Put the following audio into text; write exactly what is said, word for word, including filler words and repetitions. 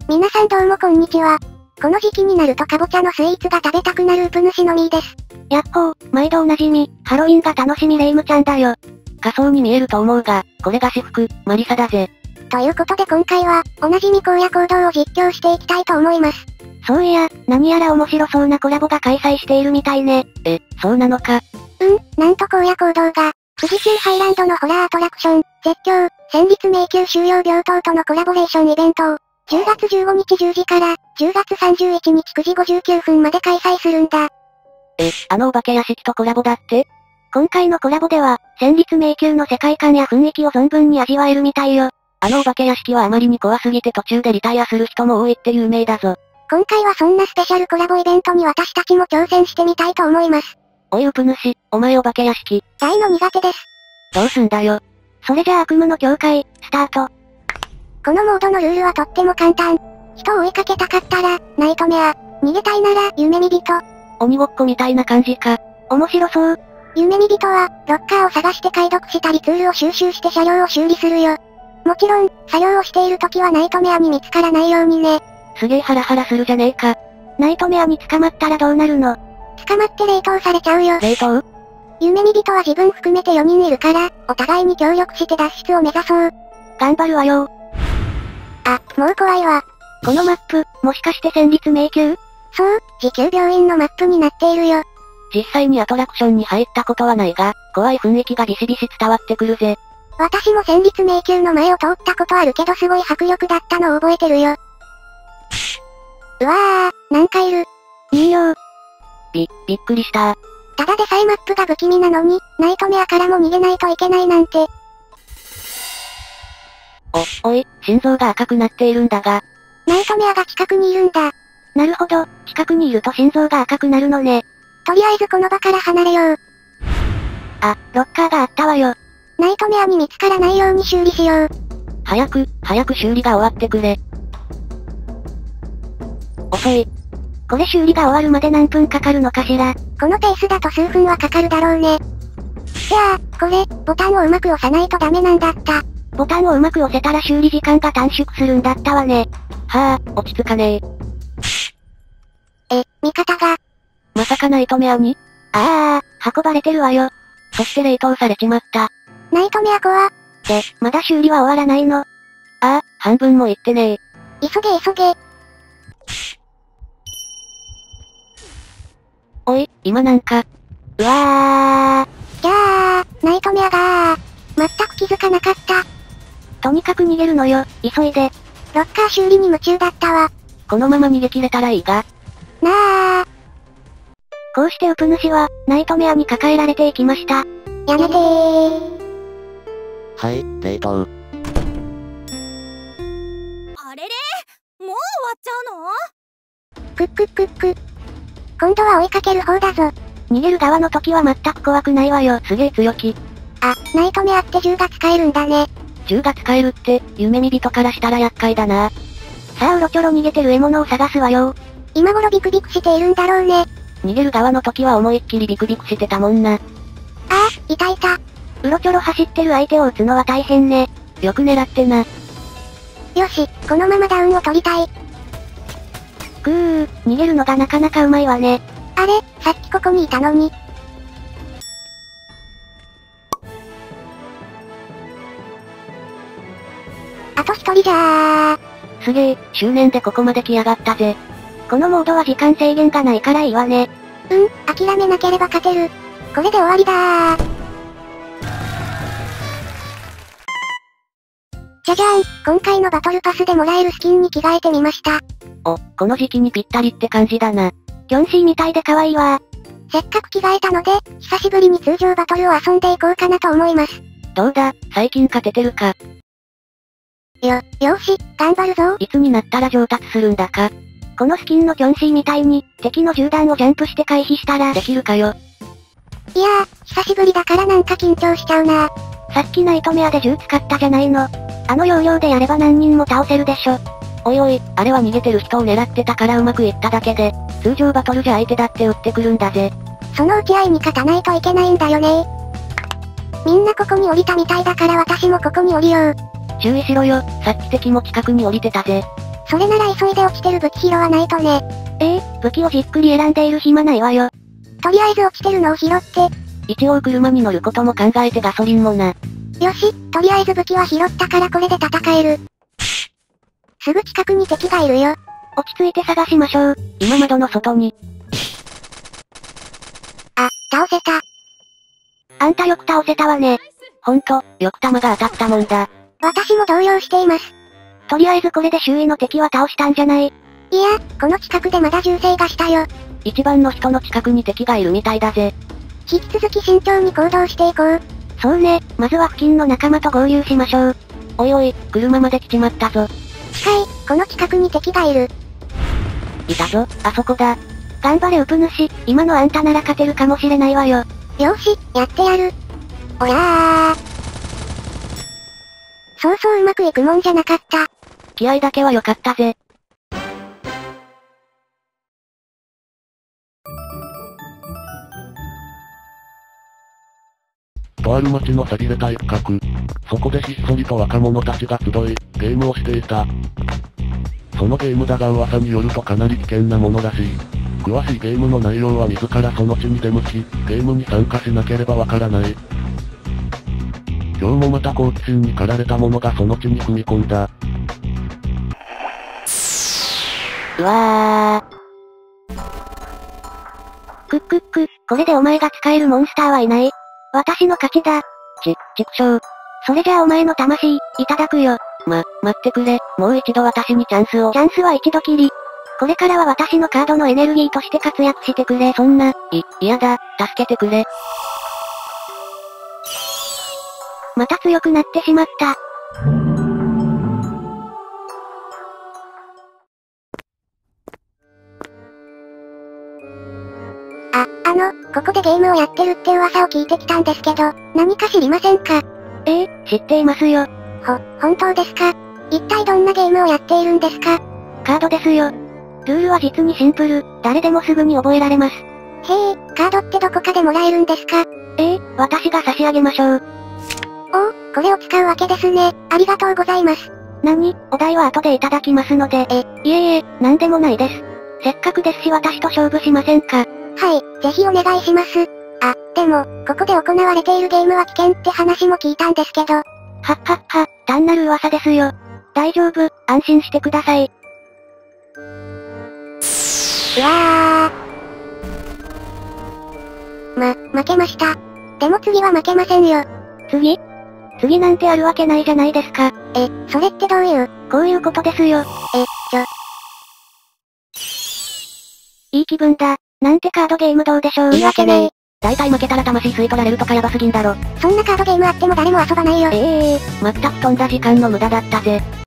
皆さんどうもこんにちは。この時期になるとかぼちゃのスイーツが食べたくなるウプ主のみーです。 やっほー、毎度おなじみ、ハロウィンが楽しみレイムちゃんだよ。 仮装に見えると思うが、これが私服、マリサだぜ。 ということで今回は、おなじみ荒野行動を実況していきたいと思います。 そういや、何やら面白そうなコラボが開催しているみたいね。 え、そうなのか。 うん、なんと荒野行動が、富士急ハイランドのホラーアトラクション、絶叫、戦慄迷宮収容病棟とのコラボレーションイベントを、じゅうがつじゅうごにちじゅうじから、じゅうがつさんじゅういちにちくじごじゅうきゅうふんまで開催するんだ。 え、あのお化け屋敷とコラボだって？ 今回のコラボでは、戦慄迷宮の世界観や雰囲気を存分に味わえるみたいよ。 あのお化け屋敷はあまりに怖すぎて途中でリタイアする人も多いって有名だぞ。 今回はそんなスペシャルコラボイベントに私たちも挑戦してみたいと思います。 おいウプ主、お前お化け屋敷。 大の苦手です。 どうすんだよ。 それじゃあ悪夢の境界、スタート。 このモードのルールはとっても簡単。人を追いかけたかったら、ナイトメア。逃げたいなら、夢見人。 鬼ごっこみたいな感じか。 面白そう。 夢見人は、ロッカーを探して解読したりツールを収集して車両を修理するよ。もちろん、作業をしている時はナイトメアに見つからないようにね。 すげえハラハラするじゃねえか。 ナイトメアに捕まったらどうなるの？ 捕まって冷凍されちゃうよ。 冷凍？ 夢見人は自分含めてよにんいるから、お互いに協力して脱出を目指そう。 頑張るわよ。 あ、もう怖いわ。 このマップ、もしかして戦慄迷宮？ そう、時給病院のマップになっているよ。 実際にアトラクションに入ったことはないが、怖い雰囲気がビシビシ伝わってくるぜ。 私も戦慄迷宮の前を通ったことあるけどすごい迫力だったのを覚えてるよ。うわー、なんかいる。 いいよ。 び、びっくりした。 ただでさえマップが不気味なのに、ナイトメアからも逃げないといけないなんて。 お、おい、心臓が赤くなっているんだが。 ナイトメアが近くにいるんだ。 なるほど、近くにいると心臓が赤くなるのね。 とりあえずこの場から離れよう。 あ、ロッカーがあったわよ。 ナイトメアに見つからないように修理しよう。 早く、早く修理が終わってくれ。遅い。 これ修理が終わるまで何分かかるのかしら。 このペースだと数分はかかるだろうね。じゃあ、これ、ボタンをうまく押さないとダメなんだった。 ボタンをうまく押せたら修理時間が短縮するんだったわね。 はぁ、落ち着かねえ。え、味方が。 まさかナイトメアに？ ああ、運ばれてるわよ。 そして冷凍されちまった。 ナイトメア子は？ で、まだ修理は終わらないの？ ああ、半分もいってねえ。 急げ急げ。 おい、今なんか。 うわー。じゃあ、ナイトメアがー。全く気づかなかった。 とにかく逃げるのよ、急いで。 ロッカー修理に夢中だったわ。 このまま逃げ切れたらいいが。 なあ。 こうしてウプ主は、ナイトメアに抱えられていきました。 やめてー。 はい、冷凍。 あれれ？もう終わっちゃうの？ くっくっくっく。今度は追いかける方だぞ。 逃げる側の時は全く怖くないわよ。 すげえ強気。 あ、ナイトメアって銃が使えるんだね。 銃が使えるって、夢見人からしたら厄介だな。 さあうろちょろ逃げてる獲物を探すわよ。 今頃ビクビクしているんだろうね。 逃げる側の時は思いっきりビクビクしてたもんな。ああ、いたいた。 うろちょろ走ってる相手を撃つのは大変ね。 よく狙ってな。 よし、このままダウンを取りたい。 ぐー、逃げるのがなかなかうまいわね。 あれ、さっきここにいたのに。あと一人じゃー。 すげえ、執念でここまで来やがったぜ。 このモードは時間制限がないからいいわね。 うん、諦めなければ勝てる。これで終わりだー。じゃじゃーん、今回のバトルパスでもらえるスキンに着替えてみました。 お、この時期にぴったりって感じだな。 キョンシーみたいで可愛いわ。 せっかく着替えたので、久しぶりに通常バトルを遊んでいこうかなと思います。 どうだ、最近勝ててるか。 よ、よーし、頑張るぞ。 いつになったら上達するんだか。 このスキンのキョンシーみたいに、敵の銃弾をジャンプして回避したら、 できるかよ。 いやー、久しぶりだからなんか緊張しちゃうな。 さっきナイトメアで銃使ったじゃないの。あの要領でやれば何人も倒せるでしょ。 おいおい、あれは逃げてる人を狙ってたからうまくいっただけで、通常バトルじゃ相手だって撃ってくるんだぜ。 その打ち合いに勝たないといけないんだよね。みんなここに降りたみたいだから私もここに降りよう。 注意しろよ、さっき敵も近くに降りてたぜ。 そそれなら急いで落ちてる武器拾わないとね。 ええー、武器をじっくり選んでいる暇ないわよ。 とりあえず落ちてるのを拾って。 一応車に乗ることも考えてガソリンもな。 よし、とりあえず武器は拾ったからこれで戦える。すぐ近くに敵がいるよ。 落ち着いて探しましょう。 今窓の外に。 あ、倒せた。 あんたよく倒せたわね。 ほんと、よく弾が当たったもんだ。 私も動揺しています。 とりあえずこれで周囲の敵は倒したんじゃない？ いや、この近くでまだ銃声がしたよ。 一番の人の近くに敵がいるみたいだぜ。 引き続き慎重に行動していこう。 そうね、まずは付近の仲間と合流しましょう。 おいおい、車まで来ちまったぞ。 近い、この近くに敵がいる。 いたぞ、あそこだ。 頑張れウプ主、今のあんたなら勝てるかもしれないわよ。 よし、やってやる。おらー。そうそううまくいくもんじゃなかった。 気合だけは良かったぜ。 とある町の寂れた一角。そこでひっそりと若者たちが集い、ゲームをしていた。そのゲームだが噂によるとかなり危険なものらしい。詳しいゲームの内容は自らその地に出向き、ゲームに参加しなければわからない。今日もまた好奇心に駆られた者がその地に踏み込んだ。 うわー。くっくっく、これでお前が使えるモンスターはいない。私の勝ちだ。 ち、ちくしょう。 それじゃあお前の魂、いただくよ。 ま、待ってくれ。もう一度私にチャンスを。 チャンスは一度きり。これからは私のカードのエネルギーとして活躍してくれ。 そんな、い、嫌だ。助けてくれ。 また強くなってしまった。 あ、あの、ここでゲームをやってるって噂を聞いてきたんですけど、何か知りませんか？ ええ、知っていますよ。 ほ、本当ですか？一体どんなゲームをやっているんですか？ カードですよ。ルールは実にシンプル、誰でもすぐに覚えられます。 へえ、カードってどこかでもらえるんですか？ ええ、私が差し上げましょう。 おお、これを使うわけですね。ありがとうございます。 何？お題は後でいただきますので。 え、 いえいえ、なんでもないです。せっかくですし私と勝負しませんか？ はい、ぜひお願いします。あ、でも、ここで行われているゲームは危険って話も聞いたんですけど。はっはっは、単なる噂ですよ。大丈夫、安心してください。 うわー。ま、負けました。でも次は負けませんよ。 次？次なんてあるわけないじゃないですか。 え、それってどういう？ こういうことですよ。 え、ちょ。 いい気分だ。なんてカードゲームどうでしょう。 いいわけねえ。 大体負けたら魂吸い取られるとかヤバすぎんだろ。 そんなカードゲームあっても誰も遊ばないよ。 ええー、全く飛んだ時間の無駄だったぜ。